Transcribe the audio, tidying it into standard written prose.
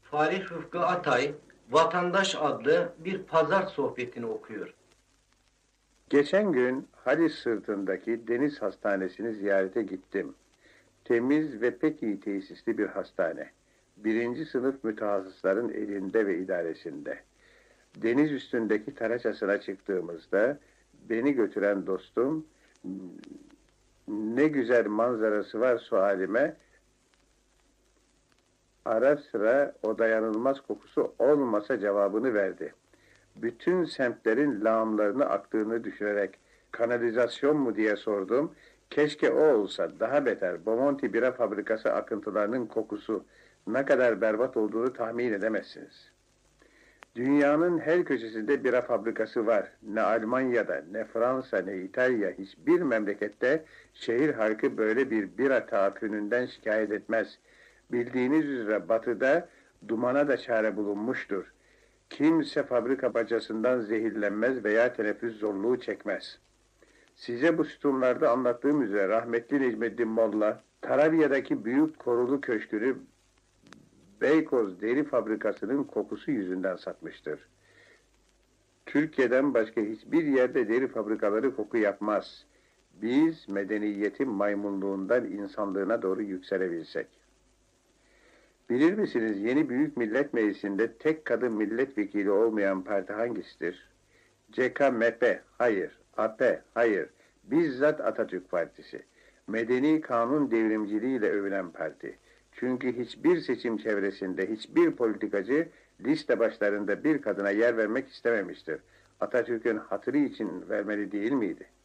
Falih Rıfkı Atay, Vatandaş adlı bir pazar sohbetini okuyor. Geçen gün Halis sırtındaki deniz hastanesini ziyarete gittim. Temiz ve pek iyi tesisli bir hastane. Birinci sınıf mütehassısların elinde ve idaresinde. Deniz üstündeki taraçasına çıktığımızda beni götüren dostum ne güzel manzarası var sualime ara sıra o dayanılmaz kokusu olmasa cevabını verdi. Bütün semtlerin lağımlarını aktığını düşünerek kanalizasyon mu diye sordum. Keşke o olsa, daha beter. Bomonti bira fabrikası akıntılarının kokusu ne kadar berbat olduğunu tahmin edemezsiniz. Dünyanın her köşesinde bira fabrikası var. Ne Almanya'da, ne Fransa, ne İtalya, hiçbir memlekette şehir halkı böyle bir bira tahakkününden şikayet etmez. Bildiğiniz üzere batıda dumana da çare bulunmuştur. Kimse fabrika bacasından zehirlenmez veya teneffüs zorluğu çekmez. Size bu sütunlarda anlattığım üzere rahmetli Necmettin Molla, Tarabya'daki büyük korulu köşkünü Beykoz deri fabrikasının kokusu yüzünden satmıştır. Türkiye'den başka hiçbir yerde deri fabrikaları koku yapmaz. Biz medeniyetin maymunluğundan insanlığına doğru yükselebilsek. Bilir misiniz yeni Büyük Millet Meclisi'nde tek kadın milletvekili olmayan parti hangisidir? CKMP, hayır. AP, hayır. Bizzat Atatürk Partisi. Medeni kanun devrimciliğiyle övülen parti. Çünkü hiçbir seçim çevresinde hiçbir politikacı liste başlarında bir kadına yer vermek istememiştir. Atatürk'ün hatırı için vermeli değil miydi?